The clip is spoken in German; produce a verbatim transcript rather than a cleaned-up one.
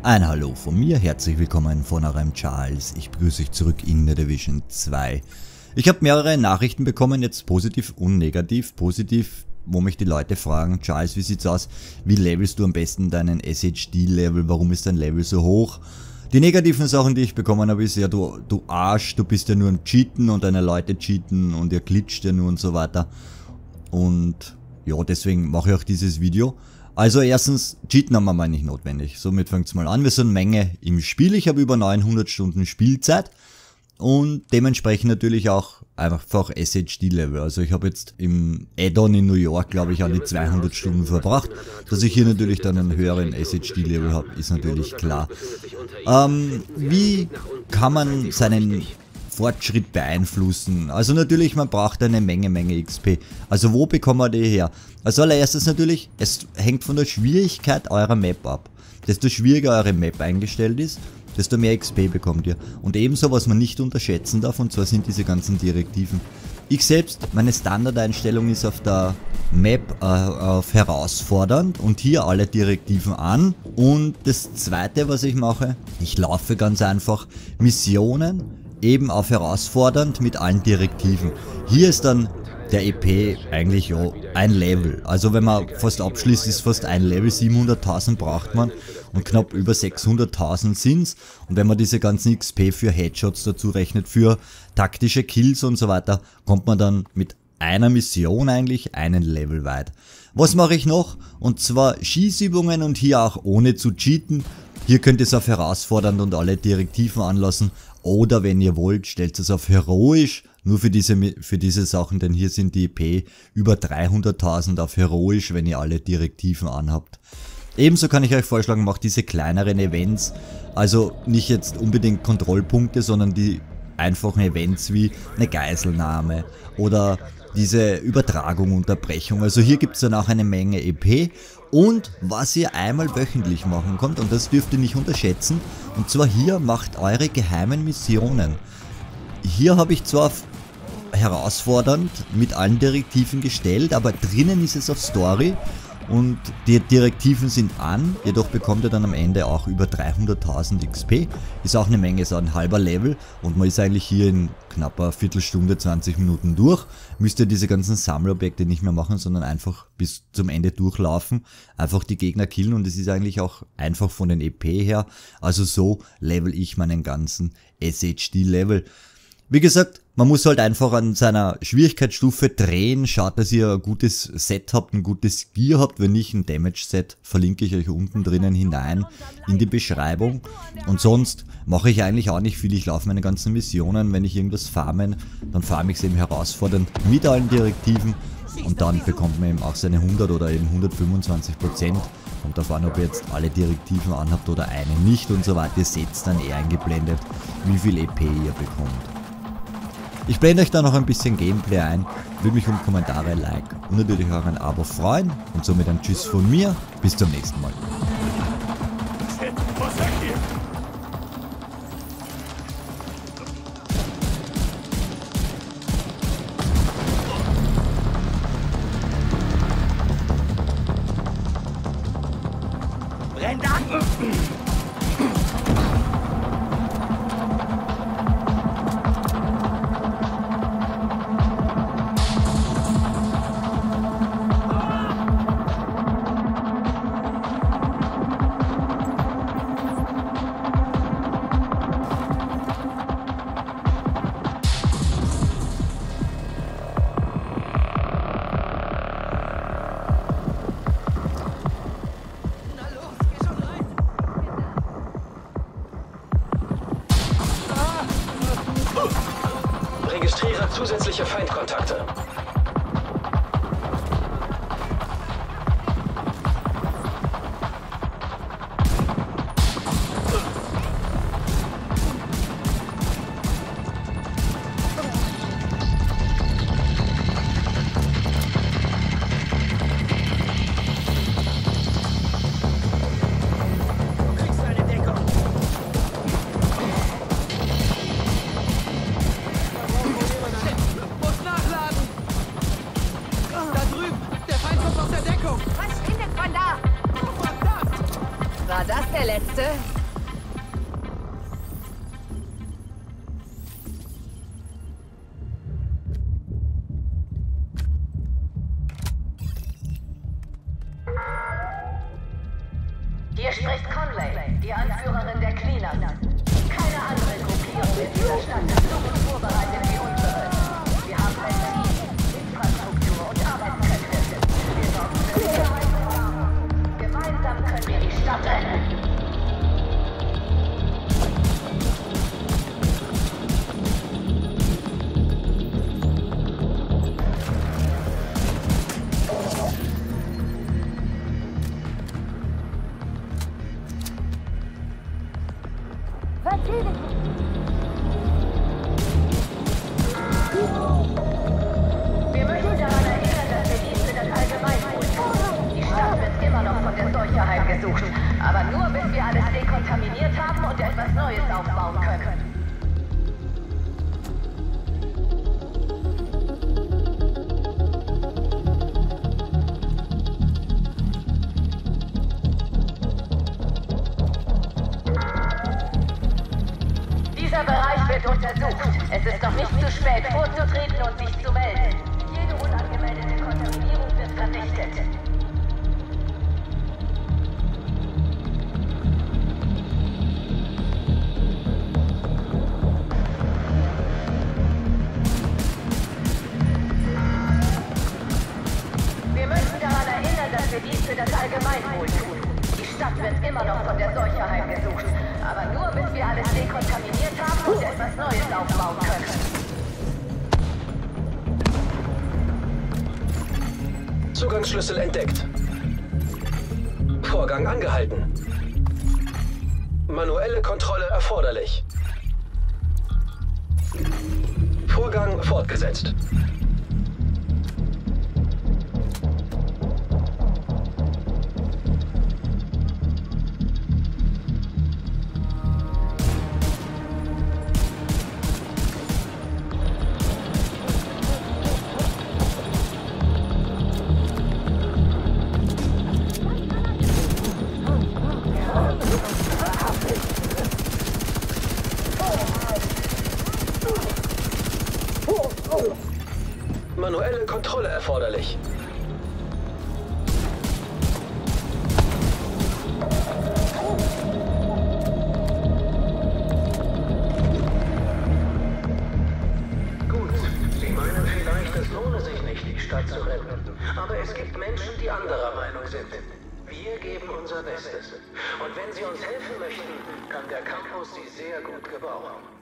Ein Hallo von mir, herzlich willkommen von eurem Charles. Ich begrüße euch zurück in der Division zwei. Ich habe mehrere Nachrichten bekommen, jetzt positiv und negativ. Positiv, wo mich die Leute fragen, Charles, wie sieht's aus? Wie levelst du am besten deinen S H D-Level? Warum ist dein Level so hoch? Die negativen Sachen, die ich bekommen habe, ist ja, du, du Arsch, du bist ja nur ein Cheaten und deine Leute cheaten und ihr glitscht ja nur und so weiter. Und ja, deswegen mache ich auch dieses Video. Also erstens, Cheaten haben wir mal nicht notwendig. Somit fängt es mal an. Wir sind Menge im Spiel. Ich habe über neunhundert Stunden Spielzeit. Und dementsprechend natürlich auch einfach S H D-Level. Also ich habe jetzt im Add-on in New York, glaube ich, an die zweihundert Stunden verbracht. Dass ich hier natürlich dann einen höheren S H D-Level habe, ist natürlich klar. Ähm, wie kann man seinen Fortschritt beeinflussen? Also natürlich, man braucht eine Menge, Menge X P. Also wo bekommt man die her? Als allererstes natürlich, es hängt von der Schwierigkeit eurer Map ab. Desto schwieriger eure Map eingestellt ist, desto mehr X P bekommt ihr. Und ebenso, was man nicht unterschätzen darf, und zwar sind diese ganzen Direktiven. Ich selbst, meine Standardeinstellung ist auf der Map äh, auf herausfordernd und hier alle Direktiven an. Und das zweite, was ich mache, ich laufe ganz einfach Missionen eben auf herausfordernd mit allen Direktiven. Hier ist dann der E P eigentlich ja ein Level. Also wenn man fast abschließt, ist fast ein Level, siebenhunderttausend braucht man und knapp über sechshunderttausend sind's. Und wenn man diese ganzen X P für Headshots dazu rechnet, für taktische Kills und so weiter, kommt man dann mit einer Mission eigentlich einen Level weit. Was mache ich noch? Und zwar Schießübungen und hier auch ohne zu cheaten. Hier könnt ihr es auf herausfordernd und alle Direktiven anlassen. Oder wenn ihr wollt, stellt es auf heroisch, nur für diese, für diese Sachen, denn hier sind die E P über dreihunderttausend auf heroisch, wenn ihr alle Direktiven anhabt. Ebenso kann ich euch vorschlagen, macht diese kleineren Events, also nicht jetzt unbedingt Kontrollpunkte, sondern die einfachen Events wie eine Geiselnahme oder diese Übertragung, Unterbrechung. Also hier gibt es dann auch eine Menge E P. Und was ihr einmal wöchentlich machen könnt, und das dürft ihr nicht unterschätzen, und zwar hier macht eure geheimen Missionen. Hier habe ich zwar herausfordernd mit allen Direktiven gestellt, aber drinnen ist es auf Story und die Direktiven sind an, jedoch bekommt ihr dann am Ende auch über dreihunderttausend X P. Ist auch eine Menge, ist auch ein halber Level und man ist eigentlich hier in knapper Viertelstunde, zwanzig Minuten durch. Müsst ihr diese ganzen Sammelobjekte nicht mehr machen, sondern einfach bis zum Ende durchlaufen, einfach die Gegner killen und es ist eigentlich auch einfach von den E P her. Also so level ich meinen ganzen S H D-Level. Wie gesagt, man muss halt einfach an seiner Schwierigkeitsstufe drehen, schaut, dass ihr ein gutes Set habt, ein gutes Gear habt, wenn nicht ein Damage-Set, verlinke ich euch unten drinnen hinein in die Beschreibung. Und sonst mache ich eigentlich auch nicht viel, ich laufe meine ganzen Missionen, wenn ich irgendwas farmen, dann farme ich es eben herausfordernd mit allen Direktiven und dann bekommt man eben auch seine hundert oder eben hundertfünfundzwanzig Prozent. Kommt darauf an, ob ihr jetzt alle Direktiven anhabt oder eine nicht und so weiter, ihr seht dann eher eingeblendet, wie viel E P ihr bekommt. Ich blende euch da noch ein bisschen Gameplay ein, würde mich um Kommentare, Like und natürlich auch ein Abo freuen und somit ein Tschüss von mir, bis zum nächsten Mal. Was sagt ihr? Brennt an! Registriere zusätzliche Feindkontakte. Muss nachladen! Hier spricht Conway, die Anführerin der Cleaner. Keine andere Gruppierung in dieser Stadt ist so gut vorbereitet wie unsere. Wir haben ein Team, Infrastruktur und Arbeitskräfte. Wir sorgen für Sicherheit und Warnung. Gemeinsam können wir die Stadt retten. Wir möchten daran erinnern, dass wir dies für das Allgemeinwohl tun. Die Stadt wird immer noch von der Seuche heimgesucht, aber nur bis wir alles dekontaminiert haben und etwas Neues aufbauen können. Dieser Bereich wird untersucht. Es ist noch nicht zu spät, vorzutreten und sich zu melden. Jede unangemeldete Kontaminierung wird vernichtet. Wir möchten daran erinnern, dass wir dies für das Allgemeinwohl tun. Die Stadt wird immer noch von der Seuche heimgesucht, aber nur bis wir alles dekontaminiert haben und etwas Neues aufbauen können. Zugangsschlüssel entdeckt. Vorgang angehalten. Manuelle Kontrolle erforderlich. Vorgang fortgesetzt. Manuelle Kontrolle erforderlich. Gut, Sie meinen vielleicht, es lohne sich nicht, die Stadt zu retten. Aber es gibt Menschen, die anderer Meinung sind. Wir geben unser Bestes. Und wenn Sie uns helfen möchten, kann der Campus Sie sehr gut gebrauchen.